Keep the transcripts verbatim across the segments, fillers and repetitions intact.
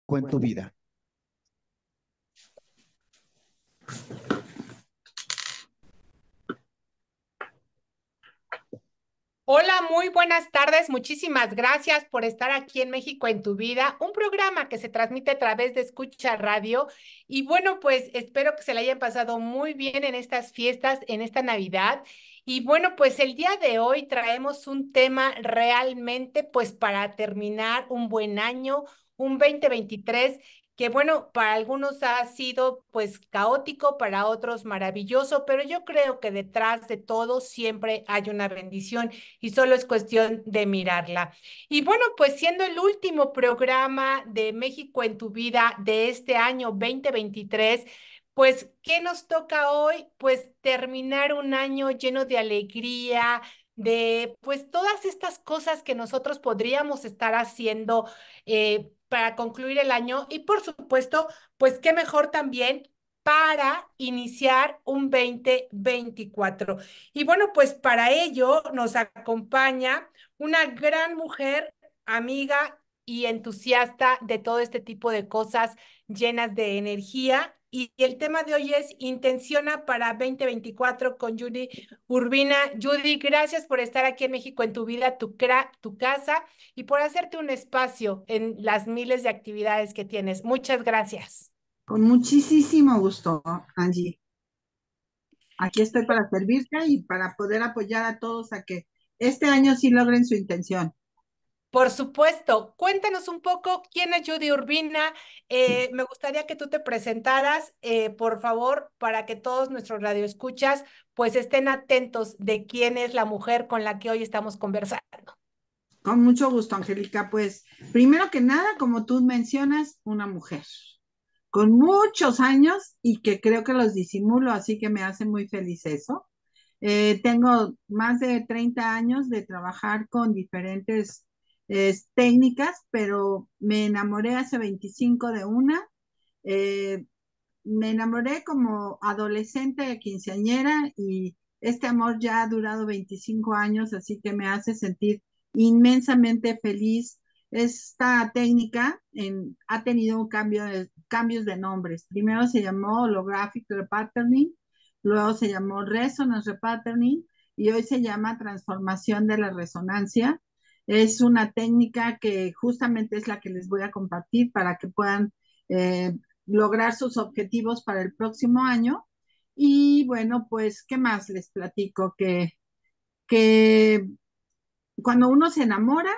México en tu vida. Hola, muy buenas tardes. Muchísimas gracias por estar aquí en México en tu vida, un programa que se transmite a través de Escucha Radio. Y bueno, pues espero que se le hayan pasado muy bien en estas fiestas, en esta Navidad. Y bueno, pues el día de hoy traemos un tema realmente, pues para terminar un buen año, un dos mil veintitrés que bueno, para algunos ha sido pues caótico, para otros maravilloso, pero yo creo que detrás de todo siempre hay una bendición y solo es cuestión de mirarla. Y bueno, pues siendo el último programa de México en tu vida de este año dos mil veintitrés, pues, ¿qué nos toca hoy? Pues terminar un año lleno de alegría, de pues todas estas cosas que nosotros podríamos estar haciendo eh, para concluir el año y por supuesto, pues qué mejor también para iniciar un dos mil veinticuatro. Y bueno, pues para ello nos acompaña una gran mujer, amiga y entusiasta de todo este tipo de cosas llenas de energía. Y el tema de hoy es Intenciona para dos mil veinticuatro con Judy Urbina. Judy, gracias por estar aquí en México en tu vida, tu, cra tu casa y por hacerte un espacio en las miles de actividades que tienes. Muchas gracias. Con muchísimo gusto, Angie. Aquí estoy para servirte y para poder apoyar a todos a que este año sí logren su intención. Por supuesto, cuéntanos un poco quién es Judy Urbina. Sí. Eh, me gustaría que tú te presentaras, eh, por favor, para que todos nuestros radioescuchas pues estén atentos de quién es la mujer con la que hoy estamos conversando. Con mucho gusto, Angélica. Pues primero que nada, como tú mencionas, una mujer con muchos años y que creo que los disimulo, así que me hace muy feliz eso. Eh, tengo más de treinta años de trabajar con diferentes eh, técnicas, pero me enamoré hace veinticinco de una. Eh, Me enamoré como adolescente, quinceañera, y este amor ya ha durado veinticinco años, así que me hace sentir inmensamente feliz. Esta técnica en- ha tenido un cambio de- cambios de nombres. Primero se llamó holographic repatterning, luego se llamó resonance repatterning y hoy se llama transformación de la resonancia. Es una técnica que justamente es la que les voy a compartir para que puedan eh, lograr sus objetivos para el próximo año. Y bueno, pues, ¿qué más les platico? Que, que cuando uno se enamora,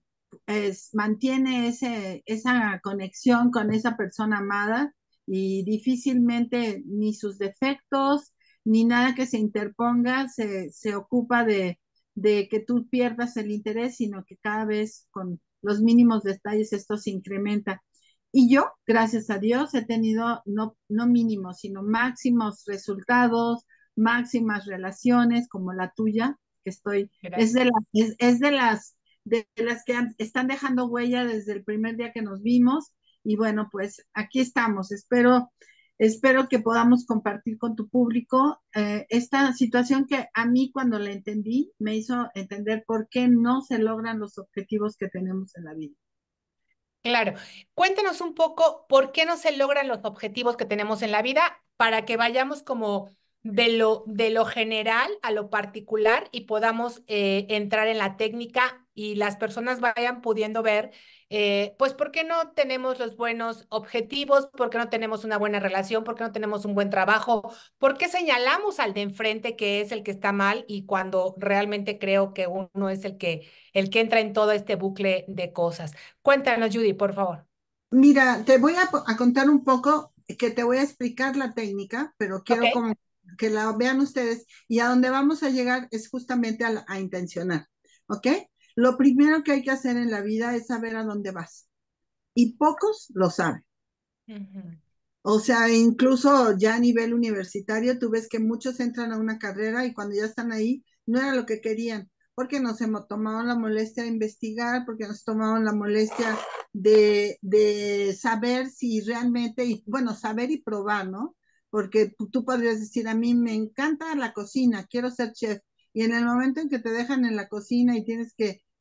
es, mantiene ese, esa conexión con esa persona amada y difícilmente ni sus defectos, ni nada que se interponga se, se ocupa de, de que tú pierdas el interés, sino que cada vez con los mínimos detalles esto se incrementa. Y yo, gracias a Dios, he tenido no, no mínimos, sino máximos resultados, máximas relaciones como la tuya, que estoy, es de, Gracias. la, es, es de las de las que han, están dejando huella desde el primer día que nos vimos. Y bueno, pues aquí estamos. Espero, espero que podamos compartir con tu público eh, esta situación que a mí cuando la entendí me hizo entender por qué no se logran los objetivos que tenemos en la vida. Claro. Cuéntanos un poco por qué no se logran los objetivos que tenemos en la vida para que vayamos como de lo, de lo general a lo particular y podamos eh, entrar en la técnica y las personas vayan pudiendo ver, eh, pues, por qué no tenemos los buenos objetivos, por qué no tenemos una buena relación, por qué no tenemos un buen trabajo, por qué señalamos al de enfrente que es el que está mal y cuando realmente creo que uno es el que, el que entra en todo este bucle de cosas. Cuéntanos, Judy, por favor. Mira, te voy a, a contar un poco, que te voy a explicar la técnica, pero Ok, quiero como que la vean ustedes y a donde vamos a llegar es justamente a, la- a intencionar, ¿ok? Lo primero que hay que hacer en la vida es saber a dónde vas y pocos lo saben. ujú. O sea, incluso ya a nivel universitario, tú ves que muchos entran a una carrera y cuando ya están ahí, no era lo que querían, porque no se mo- tomaron la molestia de investigar, porque no se tomaron la molestia de, de saber si realmente, y, bueno, saber y probar, ¿no? Porque tú, tú podrías decir, a mí me encanta la cocina, quiero ser chef, y en el momento en que te dejan en la cocina y tienes que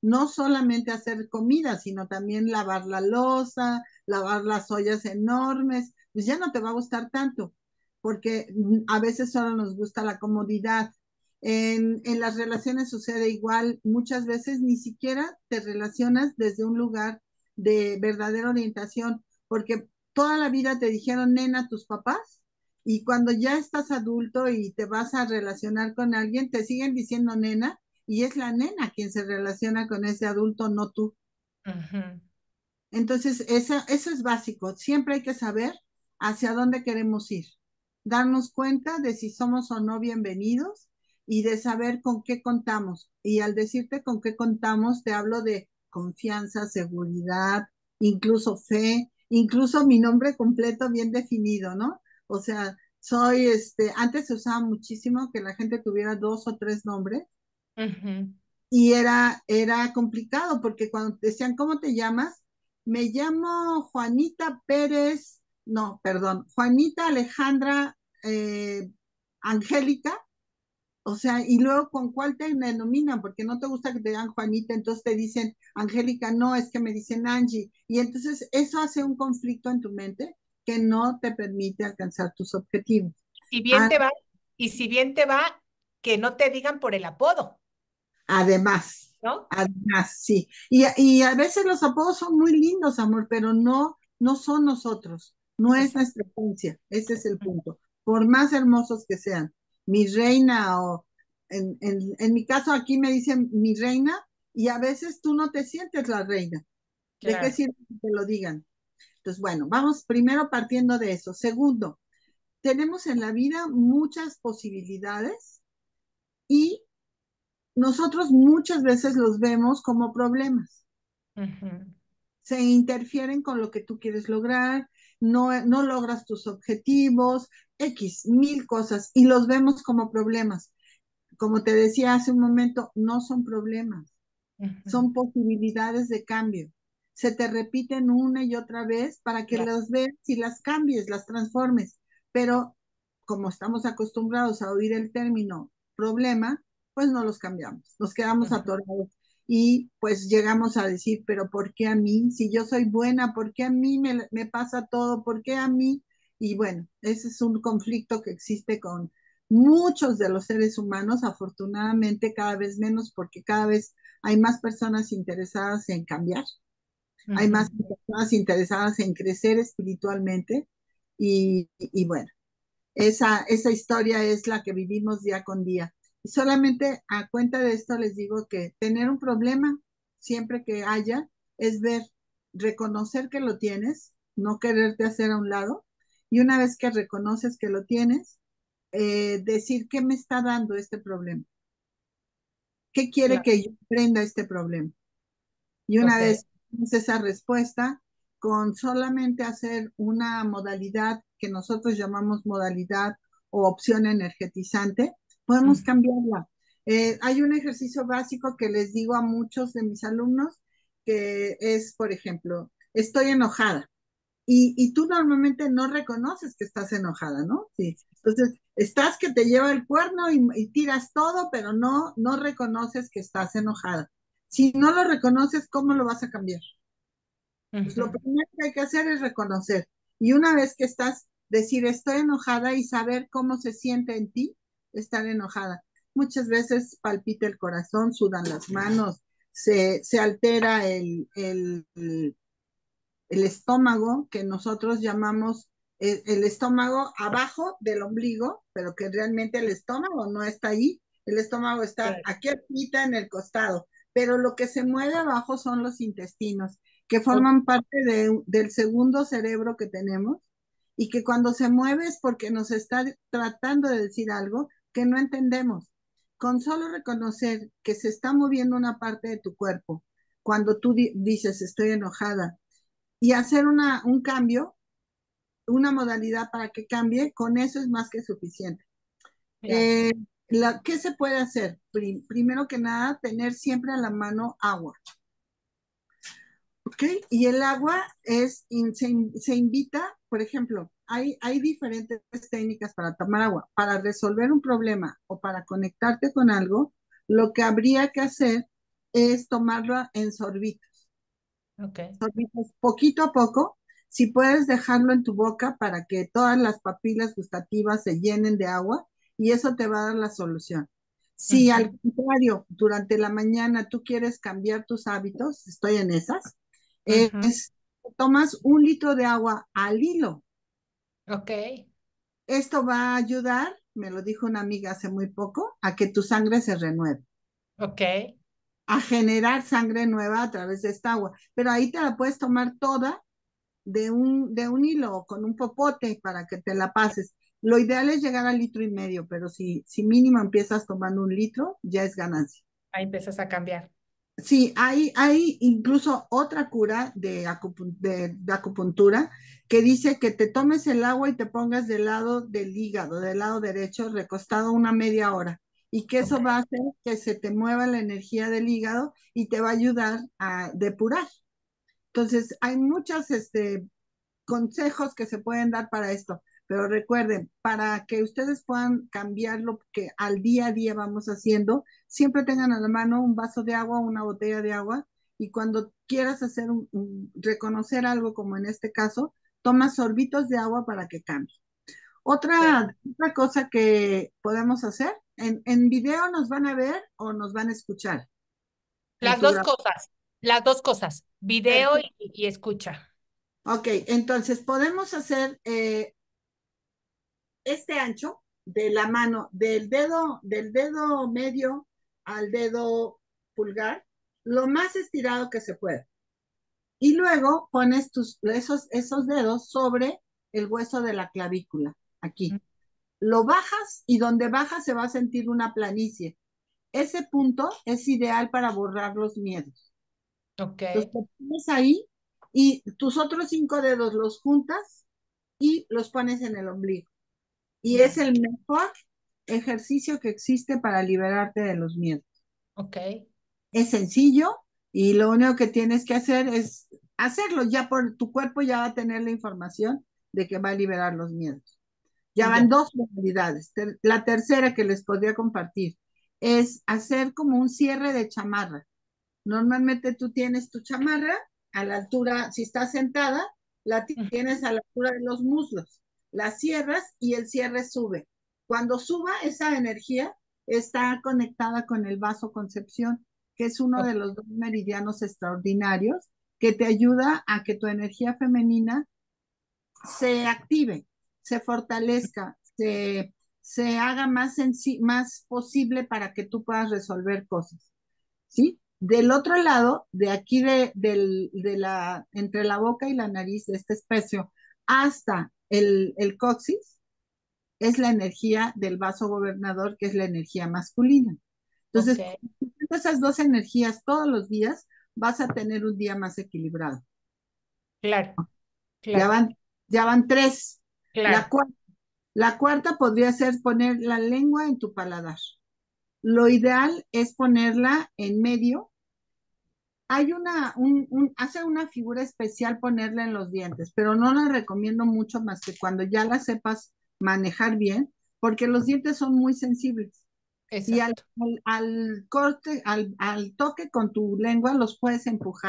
no solamente hacer comida, sino también lavar la loza, lavar las ollas enormes, pues ya no te va a gustar tanto, porque mm, a veces solo nos gusta la comodidad. En, en las relaciones sucede igual, muchas veces ni siquiera te relacionas desde un lugar de verdadera orientación, porque toda la vida te dijeron nena tus papás, y cuando ya estás adulto y te vas a relacionar con alguien, te siguen diciendo nena, y es la nena quien se relaciona con ese adulto, no tú. Ujú. Entonces, eso, eso es básico. Siempre hay que saber hacia dónde queremos ir, darnos cuenta de si somos o no bienvenidos y de saber con qué contamos. Y al decirte con qué contamos, te hablo de confianza, seguridad, incluso fe, incluso mi nombre completo bien definido, ¿no? O sea, soy, este, antes se usaba muchísimo que la gente tuviera dos o tres nombres Ujú. y era, era complicado porque cuando te decían, ¿cómo te llamas? Me llamo Juanita Pérez, no, perdón, Juanita Alejandra eh, Angélica, o sea, y luego con cuál te denominan, porque no te gusta que te digan Juanita, entonces te dicen Angélica, no, es que me dicen Angie, y entonces eso hace un conflicto en tu mente que no te permite alcanzar tus objetivos. Si bien Ah, te va, y si bien te va, que no te digan por el apodo, además, ¿no? además, sí. Y, y a veces los apodos son muy lindos, amor, pero no, no son nosotros, no es Exacto. nuestra esencia, ese es el punto. Por más hermosos que sean, mi reina o en, en, en mi caso aquí me dicen mi reina y a veces tú no te sientes la reina. ¿De qué Claro. sirve que te lo digan? Entonces, bueno, vamos primero partiendo de eso. Segundo, tenemos en la vida muchas posibilidades y nosotros muchas veces los vemos como problemas. Ujú. Se interfieren con lo que tú quieres lograr, no, no logras tus objetivos, X, mil cosas, y los vemos como problemas. Como te decía hace un momento, no son problemas, Ujú. son posibilidades de cambio. Se te repiten una y otra vez para que Claro. las veas y las cambies, las transformes. Pero como estamos acostumbrados a oír el término problema, pues no los cambiamos, nos quedamos Ujú. atorados y pues llegamos a decir, pero ¿por qué a mí? Si yo soy buena, ¿por qué a mí me, me pasa todo? ¿Por qué a mí? Y bueno, ese es un conflicto que existe con muchos de los seres humanos, afortunadamente cada vez menos porque cada vez hay más personas interesadas en cambiar, hay más Ujú. personas interesadas en crecer espiritualmente y, y bueno, esa, esa historia es la que vivimos día con día. Y solamente a cuenta de esto les digo que tener un problema, siempre que haya, es ver, reconocer que lo tienes, no quererte hacer a un lado, y una vez que reconoces que lo tienes, eh, decir qué me está dando este problema, qué quiere Claro. que yo aprenda este problema. Y una Ok. vez tienes esa respuesta, con solamente hacer una modalidad que nosotros llamamos modalidad o opción energetizante, podemos Ujú. cambiarla. Eh, hay un ejercicio básico que les digo a muchos de mis alumnos, que es, por ejemplo, estoy enojada. Y, y tú normalmente no reconoces que estás enojada, ¿no? Sí. Entonces, estás que te lleva el cuerno y, y tiras todo, pero no, no reconoces que estás enojada. Si no lo reconoces, ¿cómo lo vas a cambiar? Pues lo Ujú. primero que hay que hacer es reconocer. Y una vez que estás, decir estoy enojada y saber cómo se siente en ti estar enojada. Muchas veces palpita el corazón, sudan las manos, se, se altera el, el, el el estómago, que nosotros llamamos el, el, estómago abajo del ombligo, pero que realmente el estómago no está ahí, el estómago está Claro. aquí arriba en el costado, pero lo que se mueve abajo son los intestinos, que Ok. forman parte de, del segundo cerebro que tenemos y que cuando se mueve es porque nos está tratando de decir algo que no entendemos. Con solo reconocer que se está moviendo una parte de tu cuerpo, cuando tú di dices estoy enojada, y hacer una, un cambio, una modalidad para que cambie, con eso es más que suficiente. Claro. Eh, la, ¿Qué se puede hacer? Prim, primero que nada, tener siempre a la mano agua. ¿Ok? Y el agua es, se, se invita, por ejemplo, hay, hay diferentes técnicas para tomar agua. Para resolver un problema o para conectarte con algo, lo que habría que hacer es tomarlo en sorbitos, Ok. sorbitos poquito a poco. Si puedes dejarlo en tu boca para que todas las papilas gustativas se llenen de agua y eso te va a dar la solución. Si Ujú, al contrario, durante la mañana tú quieres cambiar tus hábitos, estoy en esas, ujú. es tomas un litro de agua al hilo. Ok, Esto va a ayudar, me lo dijo una amiga hace muy poco, a que tu sangre se renueve, ok, a generar sangre nueva a través de esta agua. Pero ahí te la puedes tomar toda de un, de un hilo con un popote para que te la pases. Lo ideal es llegar al litro y medio, pero si, si mínimo empiezas tomando un litro, ya es ganancia. ahí empiezas a cambiar. Sí, hay, hay incluso otra cura de, acupu- de, de acupuntura que dice que te tomes el agua y te pongas del lado del hígado, del lado derecho, recostado una media hora. Y que Ok, eso va a hacer que se te mueva la energía del hígado y te va a ayudar a depurar. Entonces, hay muchos este, consejos que se pueden dar para esto, pero recuerden, para que ustedes puedan cambiar lo que al día a día vamos haciendo, siempre tengan a la mano un vaso de agua, una botella de agua, y cuando quieras hacer un, un- reconocer algo como en este caso, toma sorbitos de agua para que cambie. ok. Otra, otra cosa que podemos hacer, en, en video nos van a ver o nos van a escuchar en Las tu dos grabación. cosas, las dos cosas, video y, y escucha. Ok, entonces podemos hacer eh, este ancho de la mano, del dedo, del dedo medio al dedo pulgar, lo más estirado que se pueda. Y luego pones tus, esos, esos dedos sobre el hueso de la clavícula, aquí. Lo bajas y donde bajas se va a sentir una planicie. Ese punto es ideal para borrar los miedos. Ok, Entonces, te pones ahí y tus otros cinco dedos los juntas y los pones en el ombligo. Y es ya, el mejor ejercicio que existe para liberarte de los miedos. ok, Es sencillo y lo único que tienes que hacer es hacerlo. Ya por tu cuerpo ya va a tener la información de que va a liberar los miedos. Ya van ya. dos modalidades. La tercera que les podría compartir es hacer como un cierre de chamarra. Normalmente tú tienes tu chamarra a la altura, si estás sentada, la tienes a la altura de los muslos, la cierras y el cierre sube. Cuando suba esa energía, está conectada con el vaso concepción, que es uno Ok, de los dos meridianos extraordinarios que te ayuda a que tu energía femenina se active, se fortalezca, se, se haga más, más posible para que tú puedas resolver cosas. ¿Sí? Del otro lado, de aquí de, del- de la, entre la boca y la nariz de este especio hasta el, el coxis, es la energía del vaso gobernador, que es la energía masculina. ok, Entonces, esas dos energías todos los días, vas a tener un día más equilibrado. claro, Ya claro, van, ya van tres. La, claro. cua- la cuarta podría ser poner la lengua en tu paladar. Lo ideal es ponerla en medio. Hay una, un, un, hace una figura especial ponerla en los dientes, pero no la recomiendo mucho más que cuando ya la sepas manejar bien, porque los dientes son muy sensibles y al, Exacto. al, al corte, al, al toque con tu lengua los puedes empujar.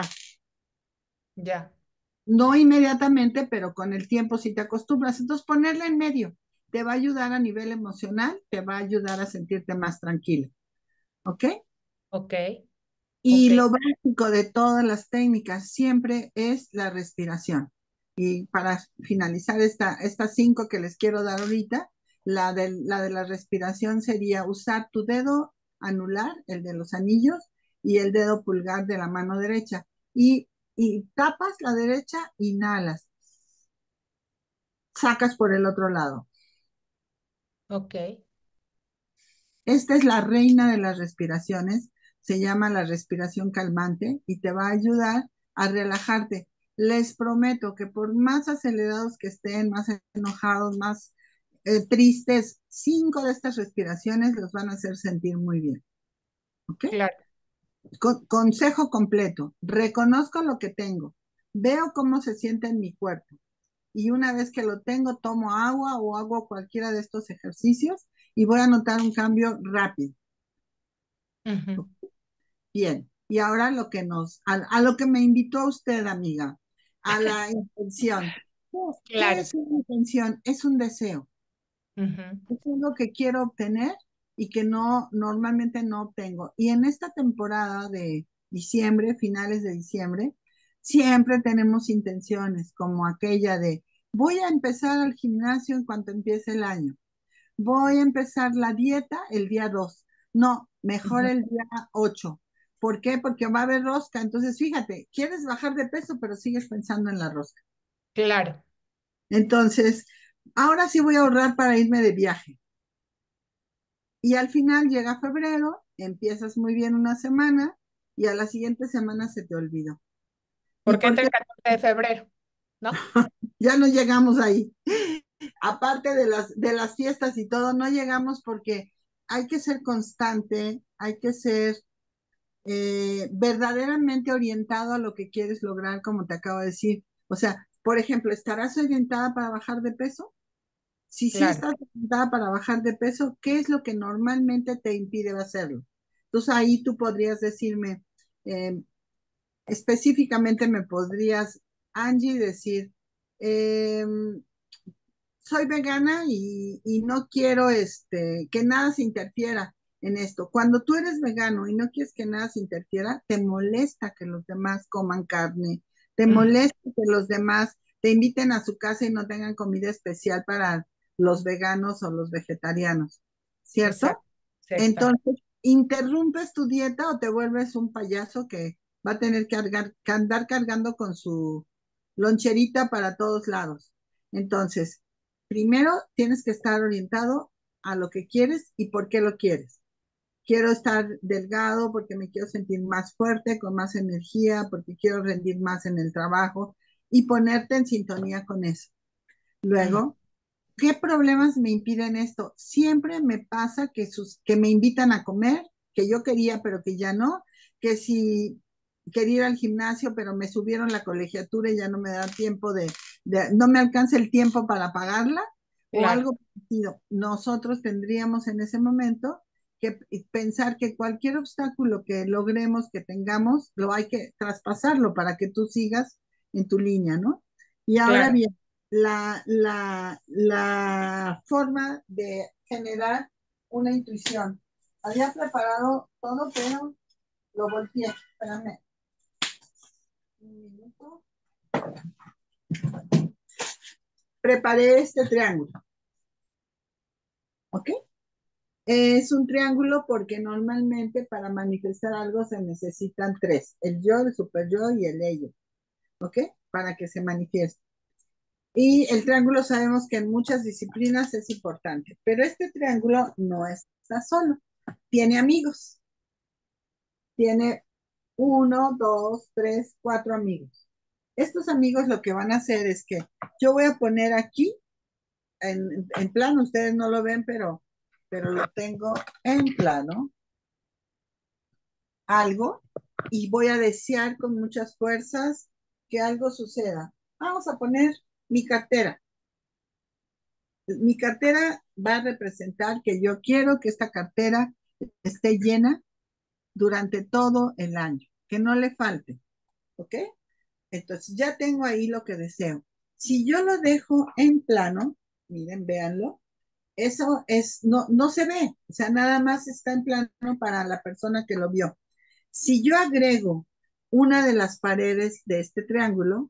Ya, No inmediatamente, pero con el tiempo si te acostumbras. Entonces ponerla en medio te va a ayudar a nivel emocional, te va a ayudar a sentirte más tranquilo. ¿Ok? ok, Y ok. lo básico de todas las técnicas siempre es la respiración. Y para finalizar esta, estas cinco que les quiero dar ahorita, la de, la de la respiración sería usar tu dedo anular, el de los anillos, y el dedo pulgar de la mano derecha. Y, y tapas la derecha, inhalas, sacas por el otro lado. Ok, Esta es la reina de las respiraciones, se llama la respiración calmante y te va a ayudar a relajarte. Les prometo que por más acelerados que estén, más enojados, más eh, tristes, cinco de estas respiraciones los van a hacer sentir muy bien. ¿Ok? claro. Con- consejo completo. Reconozco lo que tengo. Veo cómo se siente en mi cuerpo. Y una vez que lo tengo, tomo agua o hago cualquiera de estos ejercicios y voy a notar un cambio rápido. Ujú. Bien. Y ahora lo que nos, a, a lo que me invitó a usted, amiga, a la intención. ¿Qué, qué Claro. es una intención? Es un deseo. Ujú. Es algo que quiero obtener y que no, normalmente no obtengo. Y en esta temporada de diciembre, finales de diciembre, siempre tenemos intenciones como aquella de voy a empezar al gimnasio en cuanto empiece el año. Voy a empezar la dieta el día dos. No, mejor Ujú. el día ocho. ¿Por qué? Porque va a haber rosca. Entonces, fíjate, quieres bajar de peso, pero sigues pensando en la rosca. Claro. Entonces, ahora sí voy a ahorrar para irme de viaje. Y al final llega febrero, empiezas muy bien una semana y a la siguiente semana se te olvidó. ¿Y Porque por entra qué el catorce de febrero, ¿no? ya no llegamos ahí? Aparte de las, de las fiestas y todo, no llegamos porque hay que ser constante, hay que ser eh, verdaderamente orientado a lo que quieres lograr, como te acabo de decir. O sea, por ejemplo, ¿estarás orientada para bajar de peso? Si sí Claro. estás orientada para bajar de peso, ¿qué es lo que normalmente te impide hacerlo? Entonces ahí tú podrías decirme, eh, específicamente me podrías, Angie, decir, eh, soy vegana y, y no quiero este, que nada se interfiera en esto. Cuando tú eres vegano y no quieres que nada se interfiera, te molesta que los demás coman carne, te Ujú. molesta que los demás te inviten a su casa y no tengan comida especial para los veganos o los vegetarianos, ¿cierto? Exacto. Exactamente. Entonces, interrumpes tu dieta o te vuelves un payaso que va a tener que, cargar- que andar cargando con su loncherita para todos lados. Entonces, primero tienes que estar orientado a lo que quieres y por qué lo quieres. Quiero estar delgado porque me quiero sentir más fuerte, con más energía, porque quiero rendir más en el trabajo y ponerte en sintonía con eso. Ujú. Luego, ¿qué problemas me impiden esto? Siempre me pasa que, sus, que me invitan a comer, que yo quería, pero que ya no, que si quería ir al gimnasio, pero me subieron la colegiatura y ya no me da tiempo de, de no me alcanza el tiempo para pagarla, o Claro. algo parecido. Nosotros tendríamos en ese momento que pensar que cualquier obstáculo que logremos, que tengamos, lo hay que traspasarlo para que tú sigas en tu línea, ¿no? Y ahora Claro. bien, la, la, la forma de generar una intuición. Había preparado todo, pero lo volteé. Espérame un minuto. Preparé este triángulo, ¿ok? Es un triángulo porque normalmente para manifestar algo se necesitan tres, el yo, el super yo y el ello, ¿ok? Para que se manifieste. Y el triángulo sabemos que en muchas disciplinas es importante, pero este triángulo no está solo, tiene amigos, tiene uno, dos, tres, cuatro amigos. Estos amigos lo que van a hacer es que yo voy a poner aquí, en, en plano, ustedes no lo ven, pero, pero lo tengo en plano, algo, y voy a desear con muchas fuerzas que algo suceda. Vamos a poner mi cartera. Mi cartera va a representar que yo quiero que esta cartera esté llena durante todo el año, que no le falte, ¿ok? Entonces ya tengo ahí lo que deseo. Si yo lo dejo en plano, miren, véanlo, eso es, no, no se ve, o sea, nada más está en plano para la persona que lo vio. Si yo agrego una de las paredes de este triángulo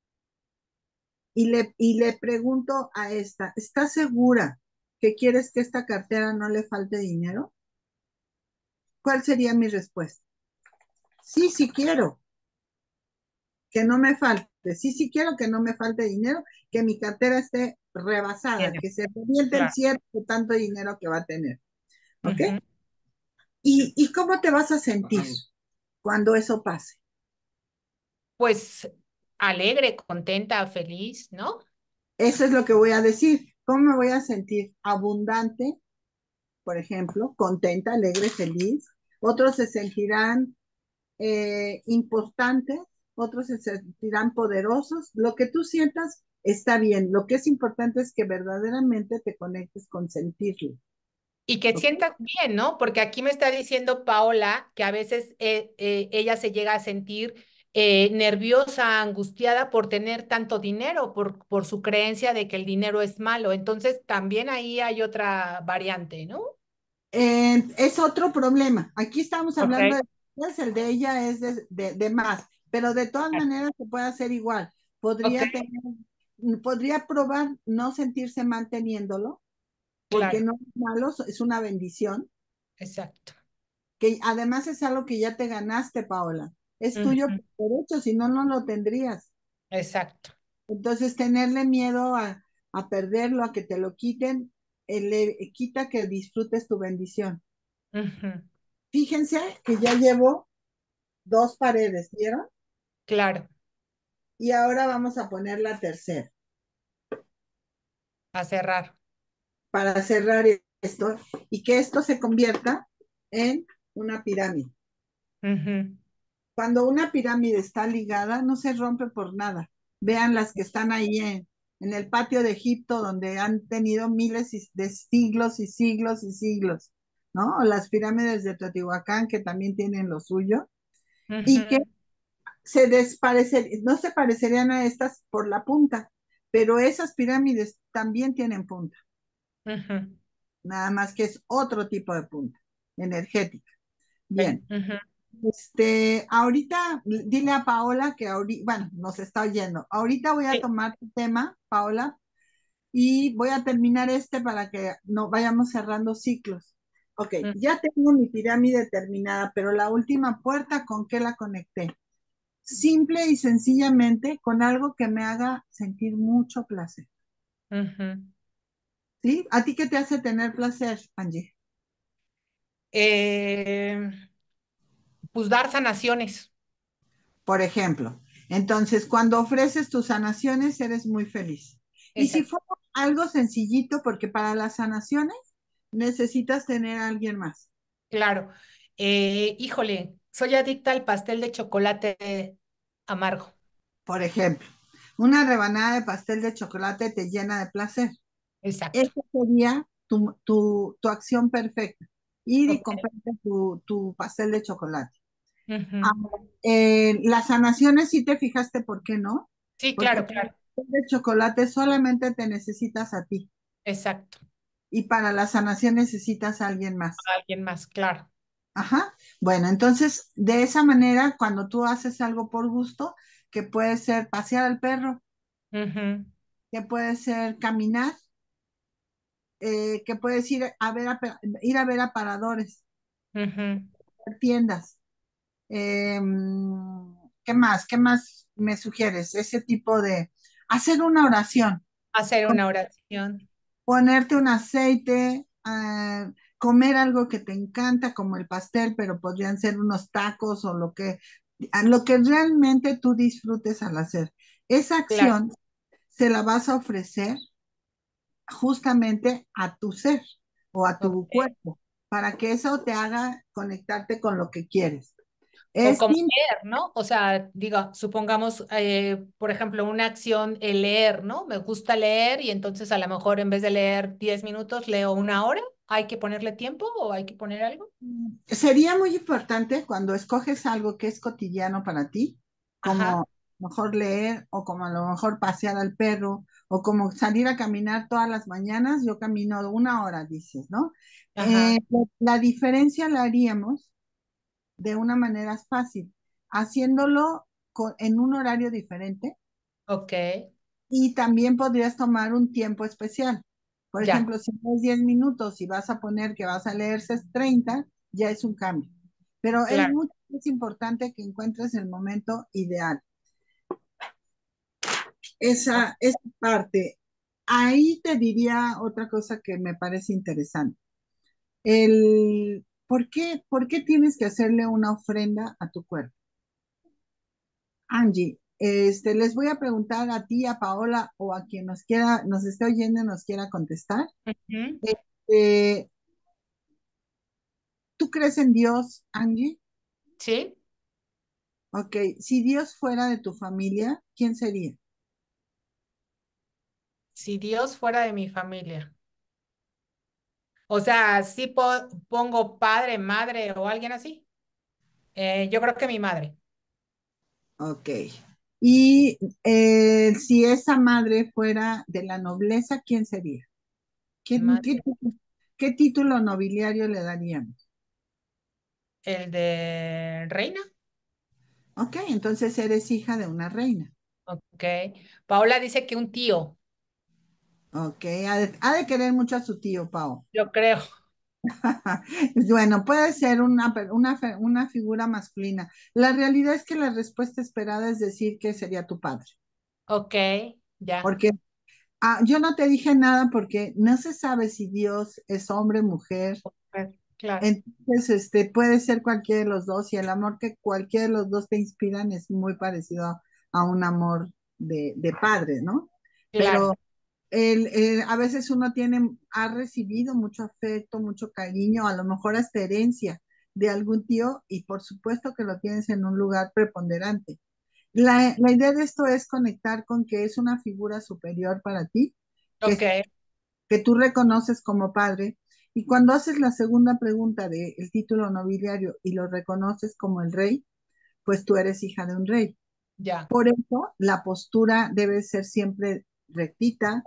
y le, y le pregunto a esta, ¿estás segura que quieres que esta cartera no le falte dinero? ¿Cuál sería mi respuesta? Sí, sí quiero que no me falte. Sí, sí quiero que no me falte dinero, que mi cartera esté rebasada, Tiene. que se reviente el Claro. cierre de tanto dinero que va a tener. ¿Ok? Ujú. ¿Y, y cómo te vas a sentir cuando eso pase? Pues alegre, contenta, feliz, ¿no? Eso es lo que voy a decir. ¿Cómo me voy a sentir? Abundante, por ejemplo, contenta, alegre, feliz. Otros se sentirán eh, importantes, otros se sentirán poderosos. Lo que tú sientas está bien. Lo que es importante es que verdaderamente te conectes con sentirlo. Y que ¿ok? sientas bien, ¿no? Porque aquí me está diciendo Paola que a veces eh, eh, ella se llega a sentir eh, nerviosa, angustiada por tener tanto dinero, por, por su creencia de que el dinero es malo. Entonces, también ahí hay otra variante, ¿no? Eh, es otro problema. Aquí estamos Ok, hablando de, pues, el de ella es de, de- de más, pero de todas maneras se puede hacer igual. ok, Podría tener, podría probar no sentirse mal teniéndolo, porque claro, no es malo, es una bendición, exacto. que además es algo que ya te ganaste, Paola. Es tuyo Ujú, por derecho, si no, no lo tendrías. exacto. Entonces, tenerle miedo a, a perderlo, a que te lo quiten, eh, le quita que disfrutes tu bendición. Ujú, Fíjense que ya llevo dos paredes, ¿vieron? claro, Y ahora vamos a poner la tercera a cerrar. para cerrar esto y que esto se convierta en una pirámide. Ujú, Cuando una pirámide está ligada, no se rompe por nada. Vean las que están ahí en, en el patio de Egipto, donde han tenido miles de siglos y siglos y siglos, ¿no? O las pirámides de Teotihuacán, que también tienen lo suyo, y que ujú, se desparecerían, no se parecerían a estas por la punta, pero esas pirámides también tienen punta, ujú, nada más que es otro tipo de punta energética. ok, Bien, ujú. este, ahorita dile a Paola que ahorita, bueno, nos está oyendo. Ahorita voy a Sí. tomar tu tema, Paola, y voy a terminar este para que no vayamos cerrando ciclos. Ok, Mm, ya tengo mi pirámide terminada, pero la última puerta, ¿con qué la conecté? Simple y sencillamente con algo que me haga sentir mucho placer. ujú. ¿Sí? ¿A ti qué te hace tener placer, Angie? Eh, pues dar sanaciones. Por ejemplo. Entonces, cuando ofreces tus sanaciones, eres muy feliz. Y si Exacto. fuera algo sencillito, porque para las sanaciones necesitas tener a alguien más. Claro. Eh, híjole, soy adicta al pastel de chocolate amargo. Por ejemplo, una rebanada de pastel de chocolate te llena de placer. Exacto. Esa sería tu, tu, tu acción perfecta. Ir y Ok. comprarte tu, tu pastel de chocolate. Ah, Ujú. eh, las sanaciones, sí te fijaste por qué no, Sí, porque claro, para el claro. pastel de chocolate solamente te necesitas a ti Exacto. y para la sanación necesitas a alguien más. Alguien más, claro. Ajá. Bueno, entonces, de esa manera, cuando tú haces algo por gusto, que puede ser pasear al perro, Ujú, que puede ser caminar, eh, que puedes ir a ver a, ir a ver aparadores, ujú. tiendas. Eh, ¿qué más? ¿Qué más me sugieres? Ese tipo de hacer una oración, Hacer una oración. ponerte un aceite, ah, comer algo que te encanta, como el pastel, pero podrían ser unos tacos o lo que, a lo que realmente tú disfrutes al hacer. Esa Claro. acción se la vas a ofrecer justamente a tu ser o a tu Ok. cuerpo, para que eso te haga conectarte con lo que quieres. O Es como leer, ¿no? O sea, digo, supongamos, eh, por ejemplo, una acción, el leer, ¿no? Me gusta leer y entonces a lo mejor en vez de leer diez minutos, leo una hora. ¿Hay que ponerle tiempo o hay que poner algo? Sería muy importante cuando escoges algo que es cotidiano para ti, Ajá, como mejor leer o como a lo mejor pasear al perro o como salir a caminar todas las mañanas. Yo camino una hora, dices, ¿no? Eh, ajá, la diferencia la haríamos de una manera fácil, haciéndolo co- en un horario diferente ok, y también podrías tomar un tiempo especial. Por ya, ejemplo, si es diez minutos y vas a poner que vas a leerse treinta, ya es un cambio. Pero es claro. mucho más importante que encuentres el momento ideal. O- Esa, esa parte. Ahí te diría otra cosa que me parece interesante. El, ¿por qué, por qué tienes que hacerle una ofrenda a tu cuerpo? Angie, este, les voy a preguntar a ti, a Paola o a quien nos quiera, nos esté oyendo y nos quiera contestar. Ujú. Este, ¿tú crees en Dios, Angie? ¿Sí? Ok, si Dios fuera de tu familia, ¿quién sería? Si Dios fuera de mi familia. O sea, sí po- pongo padre, madre o alguien así. Eh, yo creo que mi madre. Ok. Y eh, si esa madre fuera de la nobleza, ¿quién sería? ¿Quién- qué, Madre. qué título nobiliario le daríamos? El de reina. Ok, entonces eres hija de una reina. Ok. Paola dice que un tío. Ok, ha de, ha de querer mucho a su tío, Pau. Yo creo. Bueno, puede ser una, per- una, fe- una figura masculina. La realidad es que la respuesta esperada es decir que sería tu padre. Ok, ya. Porque ah, yo no te dije nada porque no se sabe si Dios es hombre, mujer. Pues, claro, Entonces, este, puede ser cualquiera de los dos y el amor que cualquiera de los dos te inspiran es muy parecido a un amor de, de padre, ¿no? claro. Pero el, eh, a veces uno tiene, ha recibido mucho afecto, mucho cariño, a lo mejor hasta herencia de algún tío y por supuesto que lo tienes en un lugar preponderante. La, la idea de esto es conectar con que es una figura superior para ti, Ok, que, que tú reconoces como padre. Y cuando haces la segunda pregunta del título nobiliario y lo reconoces como el rey, pues tú eres hija de un rey. ya, Por eso la postura debe ser siempre rectita,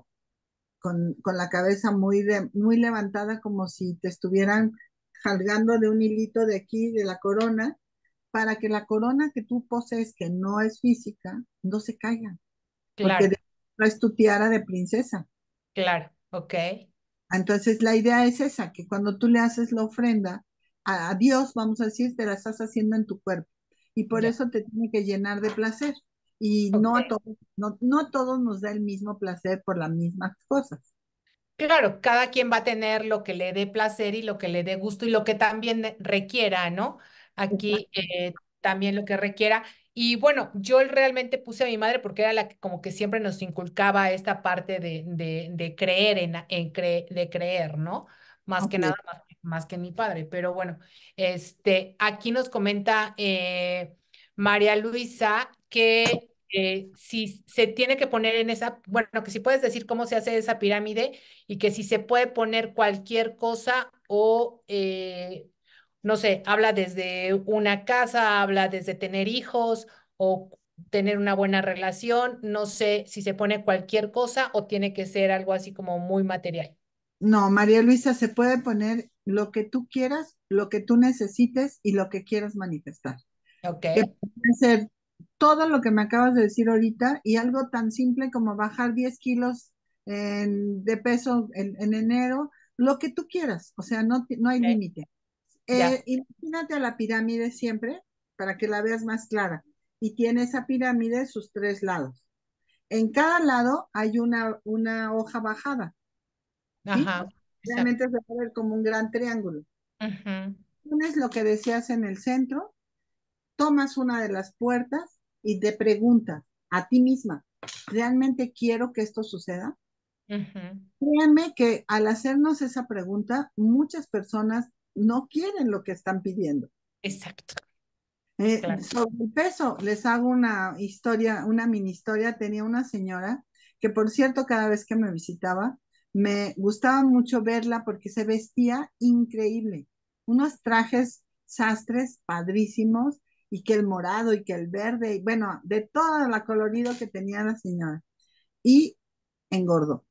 con, con la cabeza muy, de, muy levantada, como si te estuvieran jalgando de un hilito de aquí, de la corona, para que la corona que tú posees, que no es física, no se caiga, porque claro, es tu tiara de princesa. claro. Ok, Entonces, la idea es esa, que cuando tú le haces la ofrenda a, a Dios, vamos a decir, te la estás haciendo en tu cuerpo. Y por ya. eso te tiene que llenar de placer. Y Ok. no a todos, no, no a todos nos da el mismo placer por las mismas cosas. Claro, cada quien va a tener lo que le dé placer y lo que le dé gusto y lo que también requiera, ¿no? Aquí eh, también lo que requiera. Y bueno, yo realmente puse a mi madre porque era la que como que siempre nos inculcaba esta parte de, de, de creer en, en cre- de creer, ¿no? Más que Ok. nada, más, más que mi padre. Pero bueno, este, aquí nos comenta eh, María Luisa que eh, si se tiene que poner en esa, bueno, que si puedes decir cómo se hace esa pirámide y que si se puede poner cualquier cosa o, eh, no sé, habla desde una casa, habla desde tener hijos o tener una buena relación, no sé si se pone cualquier cosa o tiene que ser algo así como muy material. No, María Luisa, se puede poner lo que tú quieras, lo que tú necesites y lo que quieras manifestar. Ok, Que puede ser todo lo que me acabas de decir ahorita y algo tan simple como bajar diez kilos en- de peso en, en enero, lo que tú quieras, o sea, no, no hay ok, límite. Eh, ya, imagínate a la pirámide siempre para que la veas más clara y tiene esa pirámide sus tres lados. En cada lado hay una, una hoja bajada, ¿sí? ajá, Realmente exacto. se puede ver como un gran triángulo. Ujú, Tienes lo que deseas en el centro, tomas una de las puertas y te preguntas a ti misma, ¿realmente quiero que esto suceda? ujú, Créanme que al hacernos esa pregunta, muchas personas no quieren lo que están pidiendo. exacto, Eh, claro. sobre el peso, les hago una historia, una mini historia. Tenía una señora que, por cierto, cada vez que me visitaba, me gustaba mucho verla porque se vestía increíble. Unos trajes sastres padrísimos y que el morado y que el verde, y bueno, de todo la colorido que tenía la señora. Y engordó.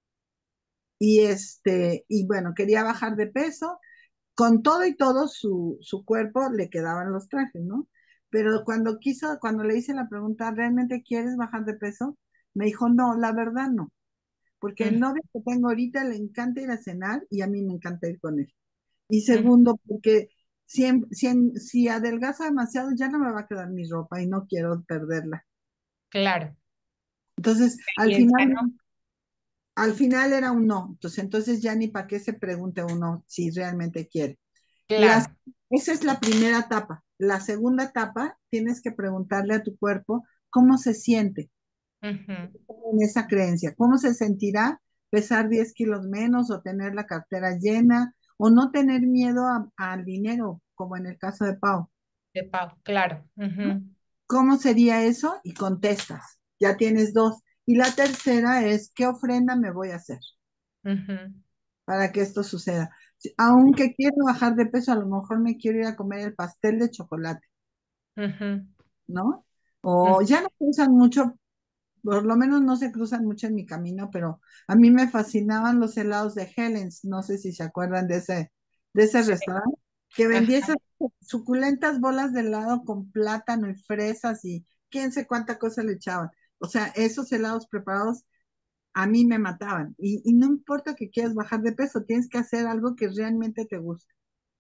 Y este, y bueno, quería bajar de peso con todo y todo su, su cuerpo le quedaban los trajes, ¿no? Pero cuando quiso, cuando le hice la pregunta, ¿realmente quieres bajar de peso? Me dijo, no, la verdad no, porque el Ujú, novio que tengo ahorita le encanta ir a cenar y a mí me encanta ir con él. Y ujú, segundo, porque si, en- si, en- si adelgaza demasiado ya no me va a quedar mi ropa y no quiero perderla. claro. Entonces, al Experiencia, final, ¿no? al final era un no. Entonces, entonces ya ni para qué se pregunte uno si realmente quiere. Las, Claro. esa es la primera etapa. La segunda etapa, tienes que preguntarle a tu cuerpo cómo se siente Ujú, en esa creencia, cómo se sentirá pesar diez kilos menos o tener la cartera llena o no tener miedo a- al dinero, como en el caso de Pau, de Pau, claro. ¿no? Ujú, ¿Cómo sería eso? Y contestas. Ya tienes dos. Y la tercera es, ¿qué ofrenda me voy a hacer? ujú, para que esto suceda. Si- Aunque quiero bajar de peso, a lo mejor me quiero ir a comer el pastel de chocolate, Ujú, ¿no? O ujú. ya no se usan mucho, por lo menos no se cruzan mucho en mi camino, pero a mí me fascinaban los helados de Helen's, no sé si se acuerdan de ese, de ese Sí, restaurante, que vendía ajá, esas suculentas bolas de helado con plátano y fresas y quién sé cuánta cosa le echaban. O sea, esos helados preparados a mí me mataban. Y, y no importa que quieras bajar de peso, tienes que hacer algo que realmente te guste.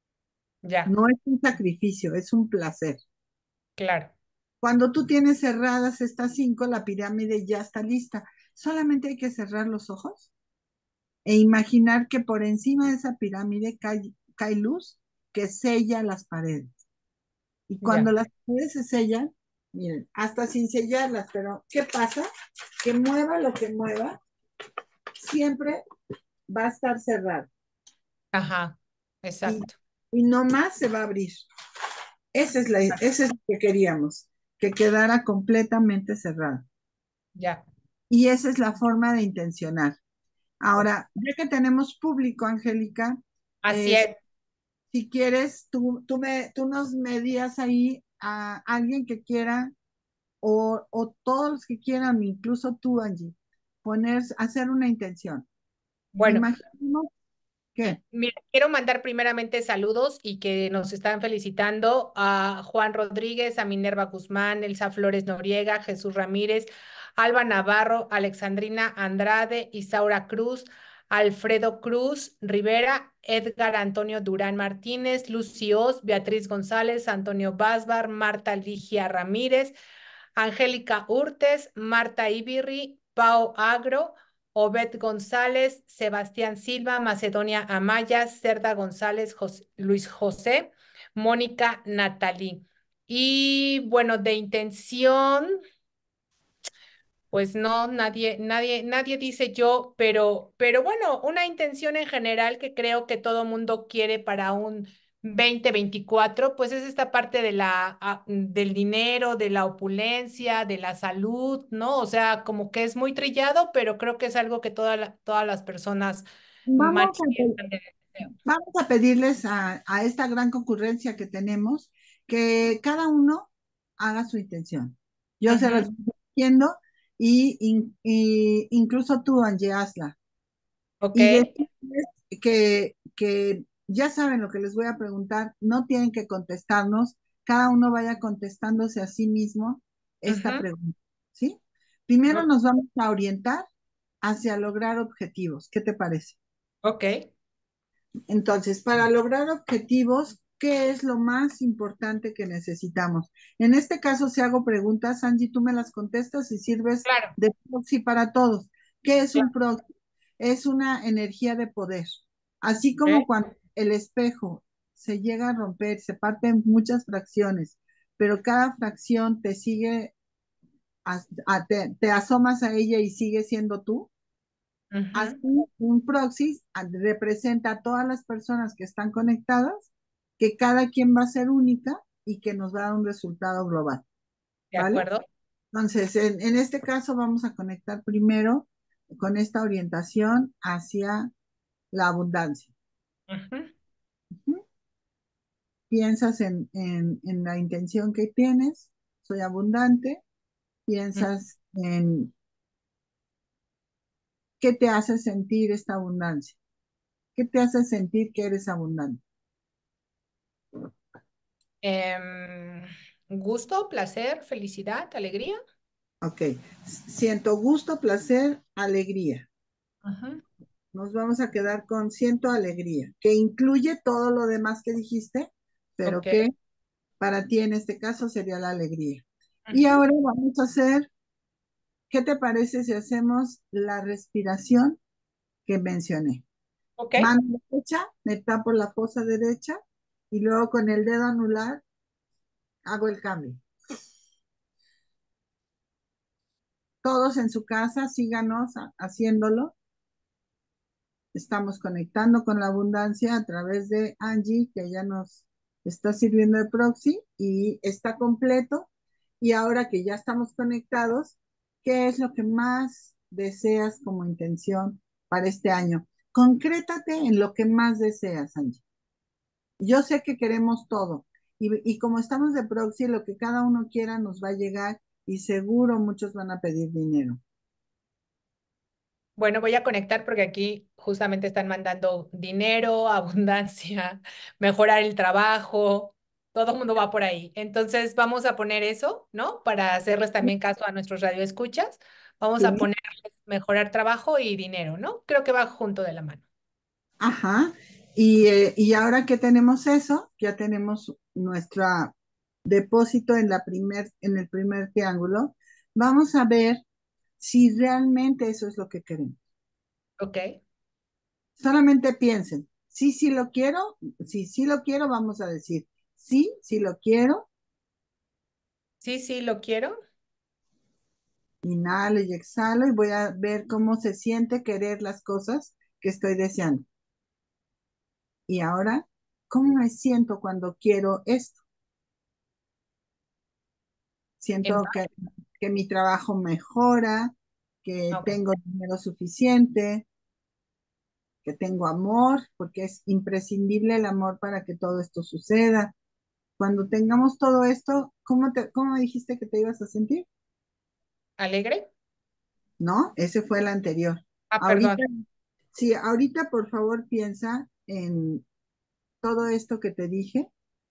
ya, No es un sacrificio, es un placer. claro. Cuando tú tienes cerradas estas cinco, la pirámide ya está lista. Solamente hay que cerrar los ojos e imaginar que por encima de esa pirámide cae, cae luz que sella las paredes. Y cuando Ya, las paredes se sellan, miren, hasta sin sellarlas, pero ¿qué pasa? Que mueva lo que mueva, siempre va a estar cerrado ajá, y, exacto. y no más se va a abrir. Esa es la, ese es lo que queríamos, que quedara completamente cerrado. Ya, Y esa es la forma de intencionar. pues, Ahora, ya que tenemos público, Angélica, así es, es. si quieres, tú, tú, me, tú nos medías ahí a alguien que quiera, o, o todos los que quieran, incluso tú, Angie, poner, hacer una intención. Bueno, Imaginemos que, mira, quiero mandar primeramente saludos y que nos están felicitando a Juan Rodríguez, a Minerva Guzmán, Elsa Flores Noriega, Jesús Ramírez, Alba Navarro, Alexandrina Andrade, Isaura Cruz, Alfredo Cruz Rivera, Edgar Antonio Durán Martínez, Lucy Oz, Beatriz González, Antonio Basbar, Marta Ligia Ramírez, Angélica Urtes, Marta Ibirri, Pau Agro, Obed González, Sebastián Silva, Macedonia Amaya, Cerda González, Jos- Luis José, Mónica Natalí. Y bueno, de intención. Pues no, nadie, nadie, nadie dice yo, pero, pero bueno, una intención en general que creo que todo mundo quiere para un veinte veinticuatro, pues es esta parte de la, ah, del dinero, de la opulencia, de la salud, ¿no? O sea, como que es muy trillado, pero creo que es algo que toda la- todas las personas vamos a, manifiestan de deseo. vamos a pedirles a, a esta gran concurrencia que tenemos que cada uno haga su intención. Yo se Ujú, las voy diciendo y, in- y incluso tú, Angie, hazla. ok, Y decirles que, que ya saben lo que les voy a preguntar, no tienen que contestarnos, cada uno vaya contestándose a sí mismo esta ujú, pregunta, ¿sí? Primero o- nos vamos a orientar hacia lograr objetivos. ¿Qué te parece? ok, Entonces, para lograr objetivos, ¿qué es lo más importante que necesitamos? En este caso, si hago preguntas, Angie, tú me las contestas y sirves claro, de proxy para todos. ¿Qué es un claro, proxy? Es una energía de poder. Así como ok, cuando el espejo se llega a romper, se parte en muchas fracciones, pero cada fracción te sigue, a- a- te, te asomas a ella y sigue siendo tú. Así, ujú, un proxy a- representa a todas las personas que están conectadas, que cada quien va a ser única y que nos va a dar un resultado global, de ¿vale? acuerdo. Entonces, en, en este caso vamos a conectar primero con esta orientación hacia la abundancia. Ujú, Ujú. Piensas en, en, en la intención que tienes, soy abundante, ujú. piensas en qué te hace sentir esta abundancia, qué te hace sentir que eres abundante. Em, gusto, placer, felicidad, alegría. Ok, siento gusto, placer, alegría. Ajá. Nos vamos a quedar con siento alegría, que incluye todo lo demás que dijiste, pero Ok. que para ti en este caso sería la alegría. Y Ujú. ahora vamos a hacer, ¿qué te parece si hacemos la respiración que mencioné? Ok. Mano derecha, me tapo la fosa derecha y luego con el dedo anular hago el cambio. Todos en su casa, síganos a- haciéndolo. Estamos conectando con la abundancia a través de Angie, que ya nos está sirviendo de proxy y está completo. Y ahora que ya estamos conectados, ¿qué es lo que más deseas como intención para este año? Concrétate en lo que más deseas, Angie. Yo sé que queremos todo y, y como estamos de proxy, lo que cada uno quiera nos va a llegar y seguro muchos van a pedir dinero. Bueno, voy a conectar porque aquí justamente están mandando dinero, abundancia, mejorar el trabajo, todo el mundo va por ahí. Entonces vamos a poner eso, ¿no? Para hacerles también caso a nuestros radioescuchas. Vamos a Sí, poner mejorar trabajo y dinero, ¿no? Creo que va junto de la mano. ajá. Y, eh, y ahora que tenemos eso, ya tenemos nuestro depósito en la primer, en el primer triángulo. Vamos a ver si realmente eso es lo que queremos. Ok. Solamente piensen, sí, sí lo quiero, sí, sí lo quiero, vamos a decir, sí, sí lo quiero, Sí, sí, lo quiero. inhalo y exhalo y voy a ver cómo se siente querer las cosas que estoy deseando. Y ahora, ¿cómo me siento cuando quiero esto? En Siento paz. que, que mi trabajo mejora, que Ok. tengo dinero suficiente, que tengo amor, porque es imprescindible el amor para que todo esto suceda. Cuando tengamos todo esto, ¿cómo te, cómo dijiste que te ibas a sentir? ¿Alegre? ¿No? Ese fue el anterior. Ah, Ahorita, perdón. sí, ahorita por favor piensa en todo esto que te dije.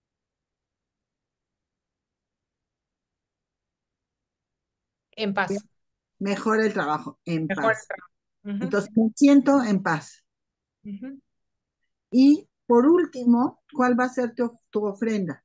En paz. Mejora el trabajo, en Mejor el paz. trabajo. Ujú, Entonces, me siento en paz. ujú. Y por último, ¿cuál va a ser tu, tu ofrenda?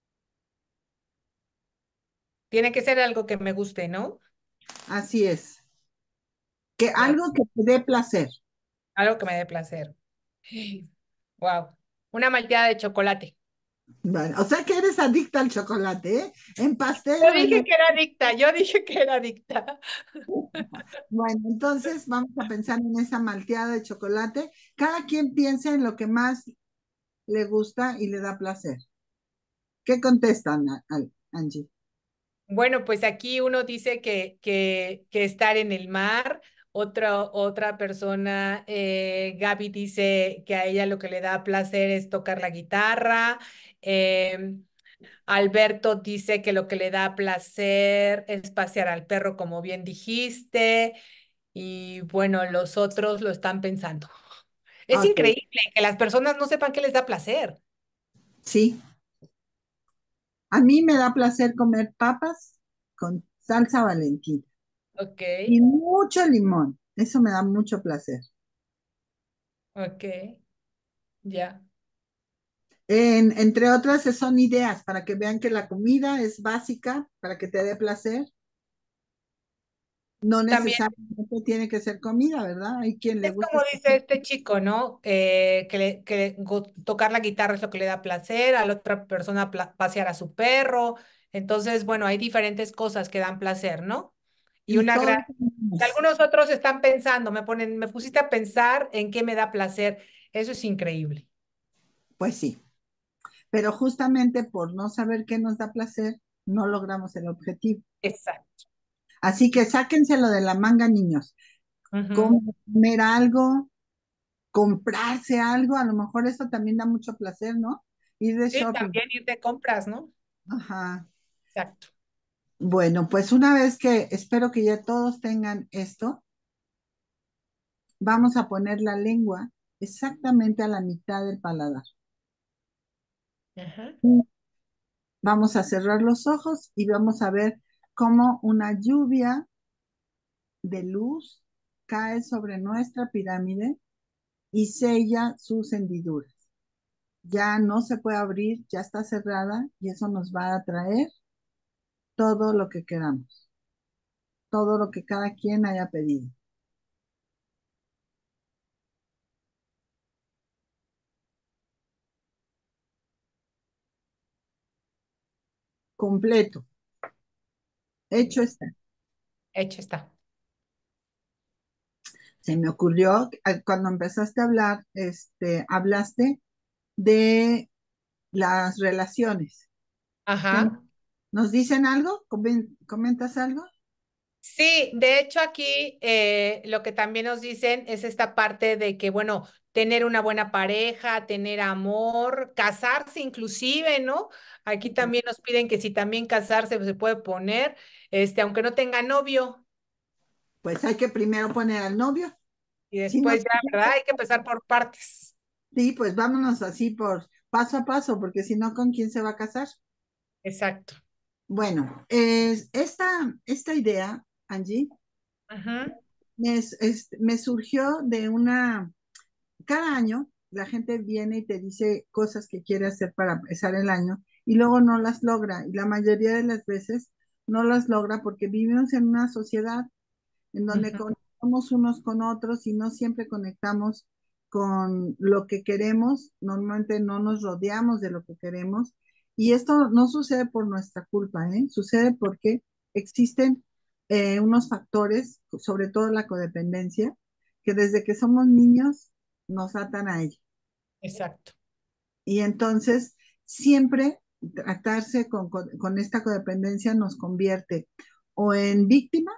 Tiene que ser algo que me guste, ¿no? Así es. Que Ya. algo que te dé placer. Algo que me dé placer. Wow. Una malteada de chocolate. Bueno, o sea que eres adicta al chocolate, ¿eh? En pastel Yo o en dije el... que era adicta, yo dije que era adicta. Bueno, entonces vamos a pensar en esa malteada de chocolate. Cada quien piensa en lo que más le gusta y le da placer. ¿Qué contestan, a- a- Angie? Bueno, pues aquí uno dice que, que, que estar en el mar, otra, otra persona, eh, Gaby dice que a ella lo que le da placer es tocar la guitarra, em, Alberto dice que lo que le da placer es pasear al perro, como bien dijiste, y bueno, los otros lo están pensando. Es Ok, increíble que las personas no sepan qué les da placer. sí. A mí me da placer comer papas con salsa Valentina Ok, y mucho limón. Eso me da mucho placer. ok, ya. En- entre otras, eh, son ideas para que vean que la comida es básica para que te dé placer. No También necesariamente tiene que ser comida, ¿verdad? Hay quien le es gusta como estar dice este chico, ¿no? Eh, que le- que go- tocar la guitarra es lo que le da placer, a la otra persona pla- pasear a su perro. Entonces, bueno, hay diferentes cosas que dan placer, ¿no? Y y una todos gran... Algunos otros están pensando, me ponen, me pusiste a pensar en qué me da placer. Eso es increíble. pues sí, pero justamente por no saber qué nos da placer, no logramos el objetivo. Exacto. Así que sáquenselo de la manga, niños. Ujú. Comer algo, comprarse algo, a lo mejor eso también da mucho placer, ¿no? Ir de Sí, shopping. también ir de compras, ¿no? Ajá. Exacto. Bueno, pues una vez que espero que ya todos tengan esto, vamos a poner la lengua exactamente a la mitad del paladar. Ajá. Vamos a cerrar los ojos y vamos a ver cómo una lluvia de luz cae sobre nuestra pirámide y sella sus hendiduras. Ya no se puede abrir, ya está cerrada y eso nos va a traer todo lo que queramos, todo lo que cada quien haya pedido. Completo, hecho Completo. está. Hecho está. Se me ocurrió, eh, cuando empezaste a hablar, este, hablaste de las relaciones. ¿Ten- Ajá. ¿Nos dicen algo? ¿Comen- ¿Comentas algo? Sí, de hecho aquí eh, lo que también nos dicen es esta parte de que, bueno, tener una buena pareja, tener amor, casarse inclusive, ¿no? Aquí también nos piden que si también casarse se puede poner, este, aunque no tenga novio, Pues hay que primero poner al novio. y Si no, después ya, ¿verdad? Hay que empezar por partes. sí, pues vámonos así por paso a paso, porque si no, ¿con quién se va a casar? Exacto. Bueno, es, esta, esta idea, Angie, Ujú, me, es- es- me surgió de una, cada año la gente viene y te dice cosas que quiere hacer para empezar el año y luego no las logra. Y la mayoría de las veces no las logra porque vivimos en una sociedad en donde ujú. conectamos unos con otros y no siempre conectamos con lo que queremos, normalmente no nos rodeamos de lo que queremos y esto no sucede por nuestra culpa, ¿eh? Sucede porque existen eh, unos factores, sobre todo la codependencia, que desde que somos niños nos atan a ella. Exacto. Y entonces siempre tratarse con, con, con esta codependencia nos convierte o en víctimas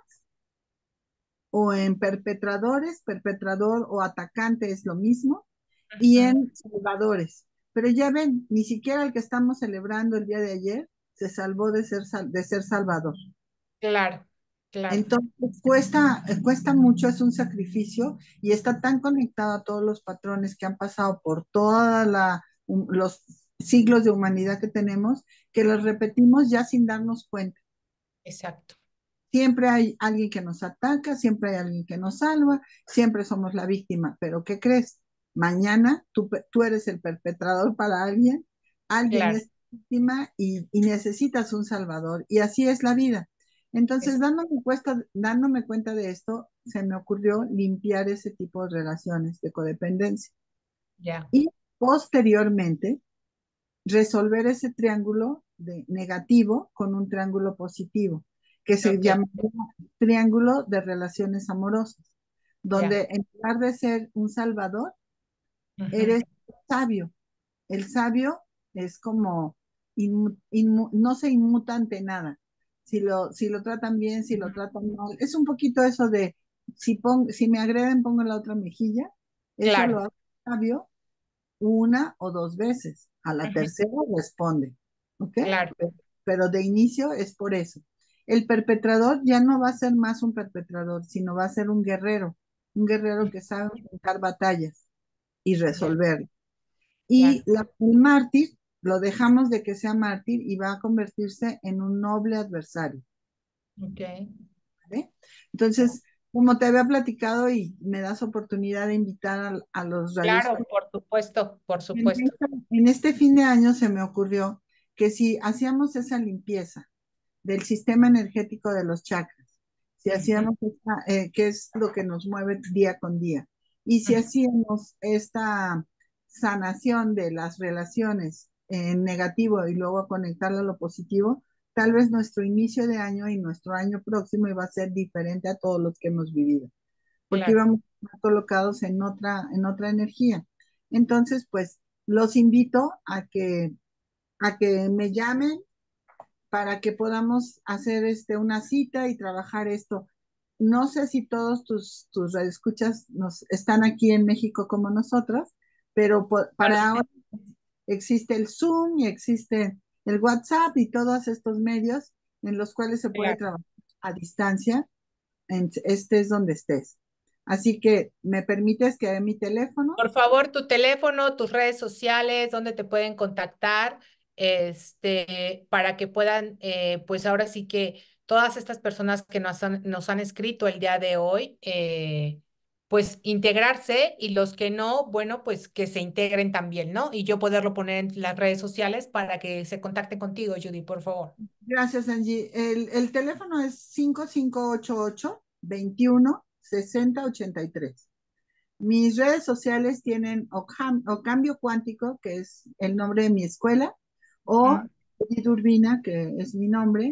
o en perpetradores, perpetrador o atacante es lo mismo, y Ujú. en salvadores. Pero ya ven, ni siquiera el que estamos celebrando el día de ayer se salvó de ser, sal- de ser salvador. Claro, claro. Entonces cuesta, cuesta mucho, es un sacrificio y está tan conectado a todos los patrones que han pasado por todos los siglos de humanidad que tenemos, que los repetimos ya sin darnos cuenta. Exacto. Siempre hay alguien que nos ataca, siempre hay alguien que nos salva, siempre somos la víctima. Pero ¿qué crees? Mañana tú, tú eres el perpetrador para alguien, alguien Claro. es víctima y, y necesitas un salvador. Y así es la vida. Entonces, Es, dándome, cuesta, dándome cuenta de esto, se me ocurrió limpiar ese tipo de relaciones de codependencia. ya. Y posteriormente, resolver ese triángulo de negativo con un triángulo positivo, que se Ok. llama triángulo de relaciones amorosas, Ya. donde en lugar de ser un salvador, Ujú. eres sabio. El sabio es como, inmu- inmu- no se inmuta ante nada. Si lo, si lo tratan bien, si lo Ujú. tratan mal. Es un poquito eso de, si, pon, si me agreden, pongo la otra mejilla. Eso lo Claro. hace sabio una o dos veces. A la Ujú. tercera responde, ¿ok? Claro. Pero de inicio es por eso. El perpetrador ya no va a ser más un perpetrador, sino va a ser un guerrero, un guerrero que sabe enfrentar batallas y Ya. resolverlas. Y Claro. la, el mártir lo dejamos de que sea mártir y va a convertirse en un noble adversario, Ok. ¿vale? Ya. Entonces, como te había platicado y me das oportunidad de invitar a, a los Claro, radioescuchas, por supuesto, por en, supuesto. esta- en este fin de año se me ocurrió que si hacíamos esa limpieza del sistema energético de los chakras, si Ujú, hacíamos esta, eh, que es lo que nos mueve día con día, y si ujú. hacíamos esta sanación de las relaciones en negativo y luego conectarlo a lo positivo, tal vez nuestro inicio de año y nuestro año próximo iba a ser diferente a todos los que hemos vivido, porque Claro. íbamos colocados en otra, en otra energía. Entonces, pues los invito a que, a que me llamen para que podamos hacer este, una cita y trabajar esto. No sé si todos tus, tus radioescuchas nos, están aquí en México como nosotros, pero po- No lo para sé. ahora existe el Zoom y existe el WhatsApp y todos estos medios en los cuales se puede Claro. trabajar a distancia, en, estés donde estés. Así que me permites que dé mi teléfono. Por favor, tu teléfono, tus redes sociales, dónde te pueden contactar, este, para que puedan, eh, pues ahora sí que todas estas personas que nos han, nos han escrito el día de hoy, eh, pues integrarse y los que no, bueno, pues que se integren también, ¿no? Y yo poderlo poner en las redes sociales para que se contacten contigo, Judy, por favor. Gracias, Angie. El, el teléfono es cinco cinco ocho ocho, veintiuno, sesenta, ochenta y tres. Mis redes sociales tienen o, Cam- o Cambio Cuántico, que es el nombre de mi escuela, o Ujú, Judith Urbina, que es mi nombre.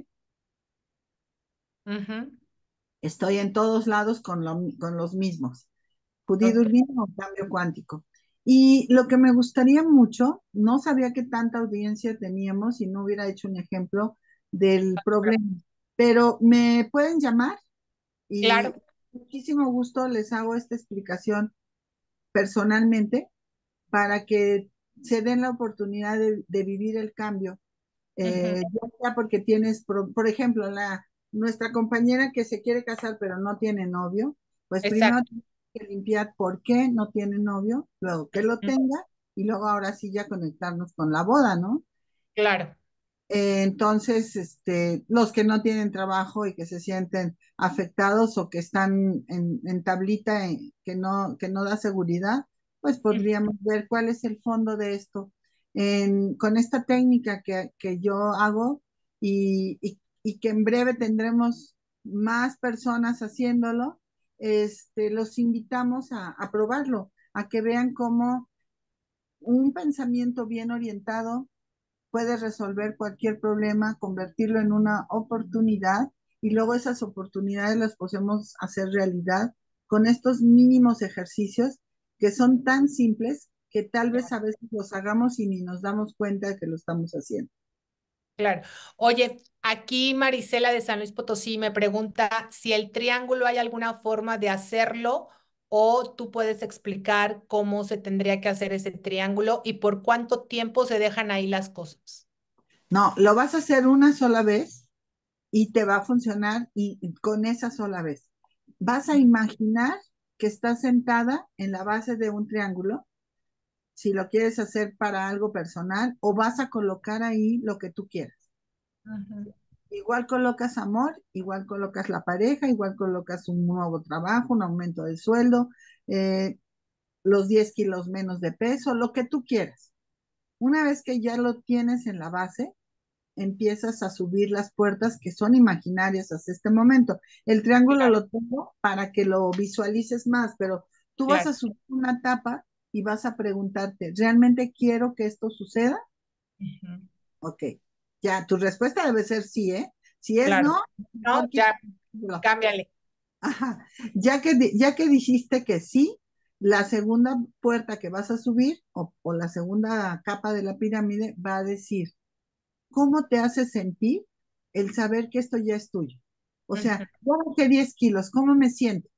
ujú. Estoy en todos lados con, lo- con los mismos. Judith Ok, Urbina o Cambio Cuántico. Y lo que me gustaría mucho, no sabía que tanta audiencia teníamos si no hubiera hecho un ejemplo del problema, pero me pueden llamar Y claro. muchísimo gusto les hago esta explicación personalmente para que se den la oportunidad de, de vivir el cambio, Ujú, eh, ya sea porque tienes, por, por ejemplo, la, nuestra compañera que se quiere casar pero no tiene novio, pues primero exacto. tiene que limpiar por qué no tiene novio, luego que lo Ujú, tenga y luego ahora sí ya conectarnos con la boda, ¿no? claro. Eh, entonces, este, los que no tienen trabajo y que se sienten afectados o que están en, en tablita eh, que no, que no da seguridad, pues Ujú, podríamos ver cuál es el fondo de esto. En- con esta técnica que, que yo hago y, y- y que en breve tendremos más personas haciéndolo, este, los invitamos a, a probarlo, a que vean cómo un pensamiento bien orientado puedes resolver cualquier problema, convertirlo en una oportunidad y luego esas oportunidades las podemos hacer realidad con estos mínimos ejercicios que son tan simples que tal vez a veces los hagamos y ni nos damos cuenta de que lo estamos haciendo. claro. Oye, aquí Marisela de San Luis Potosí me pregunta si el triángulo hay alguna forma de hacerlo o tú puedes explicar cómo se tendría que hacer ese triángulo y por cuánto tiempo se dejan ahí las cosas. No, lo vas a hacer una sola vez y te va a funcionar y con esa sola vez. Vas a imaginar que estás sentada en la base de un triángulo si lo quieres hacer para algo personal o vas a colocar ahí lo que tú quieras. Ujú, Igual colocas amor, igual colocas la pareja, igual colocas un nuevo trabajo, un aumento de sueldo, eh, los diez kilos menos de peso, lo que tú quieras. Una vez que ya lo tienes en la base, empiezas a subir las puertas que son imaginarias hasta este momento. El triángulo claro, lo tengo para que lo visualices más, pero tú vas a claro. subir una tapa y vas a preguntarte, ¿realmente quiero que esto suceda? Ujú, Ok, ya tu respuesta debe ser sí, ¿eh? Si es no, claro. mejor No, quita. ya, cámbiale. Ajá. Ya que, di- ya que dijiste que sí, la segunda puerta que vas a subir o, o la segunda capa de la pirámide va a decir, ¿cómo te hace sentir el saber que esto ya es tuyo? O Ujú, sea, ya bajé diez kilos, ¿cómo me siento?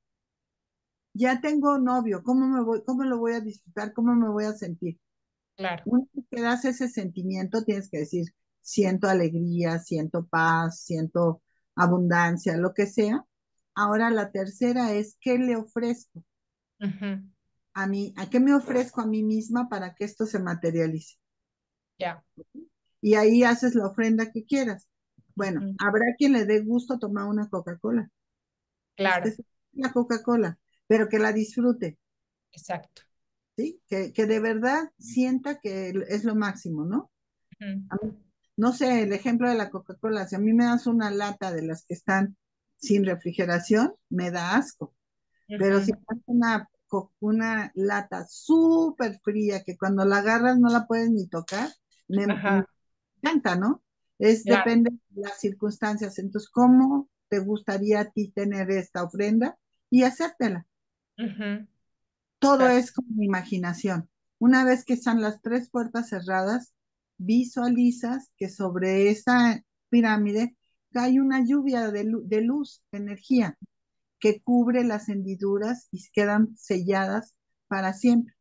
Ya tengo novio, ¿cómo me voy, cómo lo voy a disfrutar? ¿Cómo me voy a sentir? claro. Una vez que das ese sentimiento, tienes que decir, siento alegría, siento paz, siento abundancia, lo que sea. Ahora la tercera es, ¿qué le ofrezco Ujú, a mí? ¿A qué me ofrezco a mí misma para que esto se materialice? ya. Y ahí haces la ofrenda que quieras. Bueno, Ujú, habrá quien le dé gusto tomar una Coca-Cola. Pues que claro, sea la Coca-Cola, pero que la disfrute, exacto. ¿sí? Que, que de verdad sienta que es lo máximo, ¿no? Ujú, A mí, no sé, el ejemplo de la Coca-Cola, si a mí me das una lata de las que están sin refrigeración, me da asco. Pero si ujú, me das una, co- una lata súper fría que cuando la agarras no la puedes ni tocar, me, me ajá, encanta, ¿no? Es claro. depende de las circunstancias. Entonces, ¿cómo te gustaría a ti tener esta ofrenda y hacértela? Ujú, Todo perfecto, es como imaginación. Una vez que están las tres puertas cerradas, visualizas que sobre esa pirámide cae una lluvia de, lu- de luz, de energía, que cubre las hendiduras y quedan selladas para siempre.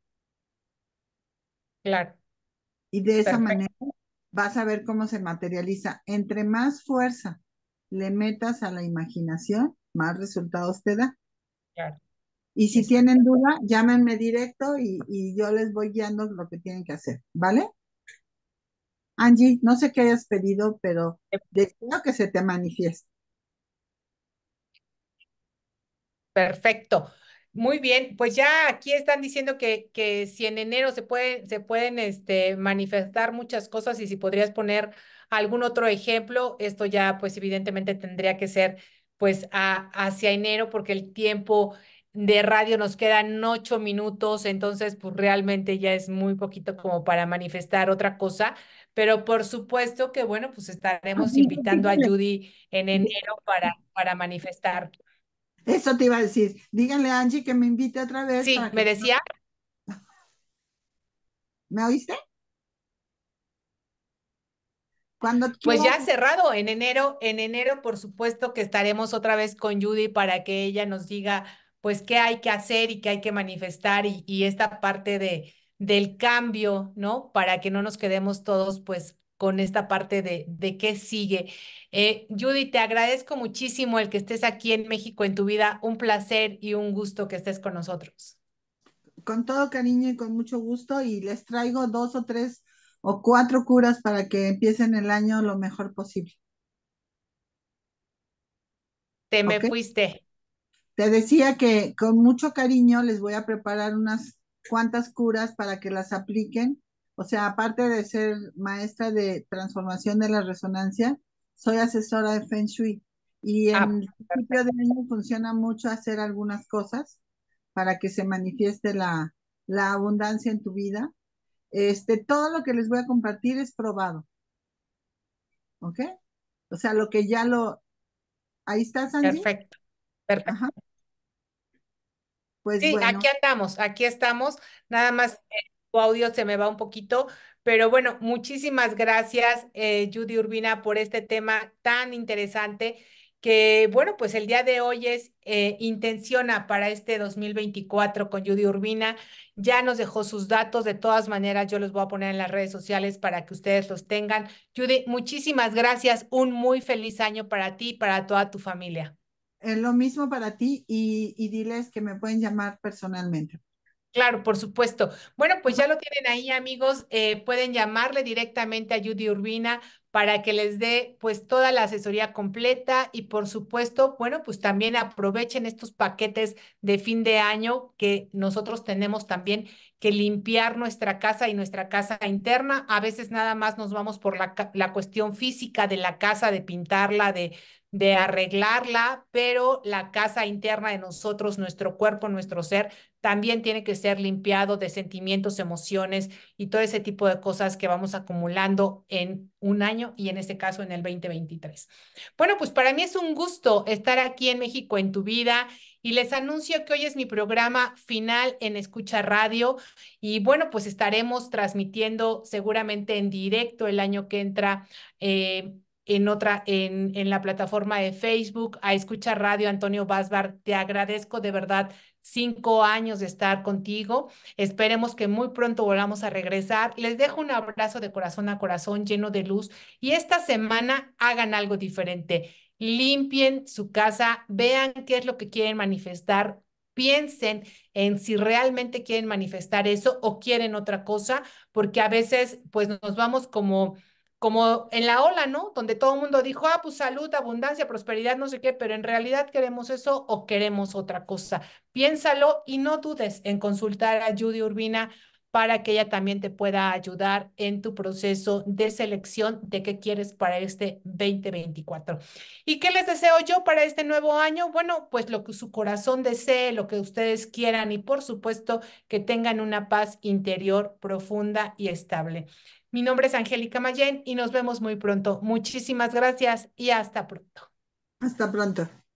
claro, Y de esa perfecto, manera vas a ver cómo se materializa. Entre más fuerza le metas a la imaginación, más resultados te da. claro, Y si exacto. tienen duda, llámenme directo y, y yo les voy guiando lo que tienen que hacer, ¿vale? Angie, no sé qué hayas pedido, pero deseo que se te manifieste. Perfecto. Muy bien, pues ya aquí están diciendo que, que si en enero se pueden, se pueden este, manifestar muchas cosas y si podrías poner algún otro ejemplo, esto ya pues evidentemente tendría que ser pues a- hacia enero porque el tiempo de radio nos quedan ocho minutos, entonces pues realmente ya es muy poquito como para manifestar otra cosa, pero por supuesto que bueno, pues estaremos Angie, invitando a díganle. Judy en enero para, para manifestar. Eso te iba a decir. Díganle a Angie que me invite otra vez Sí, para que... me decía. ¿Me oíste? Cuando Pues quieras. ya cerrado en enero, en enero por supuesto que estaremos otra vez con Judy para que ella nos diga pues qué hay que hacer y qué hay que manifestar y, y esta parte de, del cambio, ¿no? Para que no nos quedemos todos pues con esta parte de, de qué sigue. Eh, Judy, te agradezco muchísimo el que estés aquí en México en tu vida. Un placer y un gusto que estés con nosotros. Con todo cariño y con mucho gusto y les traigo dos o tres o cuatro curas para que empiecen el año lo mejor posible. Te me ¿Ok? fuiste. Te decía que con mucho cariño les voy a preparar unas cuantas curas para que las apliquen. O sea, aparte de ser maestra de transformación de la resonancia, soy asesora de Feng Shui. Y Ah, en el principio de año funciona mucho hacer algunas cosas para que se manifieste la, la abundancia en tu vida. Este, todo lo que les voy a compartir es probado, ¿ok? O sea, lo que ya lo... Ahí está, Angie. perfecto, perfecto. Ajá. Pues Sí, aquí bueno, andamos, aquí estamos. Nada más eh, tu audio se me va un poquito, pero bueno, muchísimas gracias, eh, Judy Urbina, por este tema tan interesante que, bueno, pues el día de hoy es eh, Intenciona para este dos mil veinticuatro con Judy Urbina. Ya nos dejó sus datos, de todas maneras yo los voy a poner en las redes sociales para que ustedes los tengan. Judy, muchísimas gracias, un muy feliz año para ti y para toda tu familia. es lo mismo para ti y, y diles que me pueden llamar personalmente. Claro, por supuesto. Bueno, pues Ajá. ya lo tienen ahí, amigos. Eh, pueden llamarle directamente a Judy Urbina para que les dé pues toda la asesoría completa y por supuesto, bueno, pues también aprovechen estos paquetes de fin de año que nosotros tenemos también que limpiar nuestra casa y nuestra casa interna. A veces nada más nos vamos por la, ca- la cuestión física de la casa, de pintarla, de de arreglarla, pero la casa interna de nosotros, nuestro cuerpo, nuestro ser también tiene que ser limpiado de sentimientos, emociones y todo ese tipo de cosas que vamos acumulando en un año y en este caso en el dos mil veintitrés. Bueno, pues para mí es un gusto estar aquí en México en tu vida y les anuncio que hoy es mi programa final en Escucha Radio y bueno, pues estaremos transmitiendo seguramente en directo el año que entra. Eh, en otra, en, en la plataforma de Facebook, a Escucha Radio, Antonio Basbar, te agradezco de verdad cinco años de estar contigo. Esperemos que muy pronto volvamos a regresar. Les dejo un abrazo de corazón a corazón lleno de luz y esta semana hagan algo diferente. Limpien su casa, vean qué es lo que quieren manifestar. Piensen en si realmente quieren manifestar eso o quieren otra cosa, porque a veces pues nos vamos como como en la ola, ¿no? Donde todo el mundo dijo, ah, pues salud, abundancia, prosperidad, no sé qué, pero en realidad queremos eso o queremos otra cosa. Piénsalo y no dudes en consultar a Judy Urbina para que ella también te pueda ayudar en tu proceso de selección de qué quieres para este dos mil veinticuatro. ¿Y qué les deseo yo para este nuevo año? Bueno, pues lo que su corazón desee, lo que ustedes quieran y por supuesto que tengan una paz interior profunda y estable. Mi nombre es Angélica Mayén y nos vemos muy pronto. Muchísimas gracias y hasta pronto. Hasta pronto.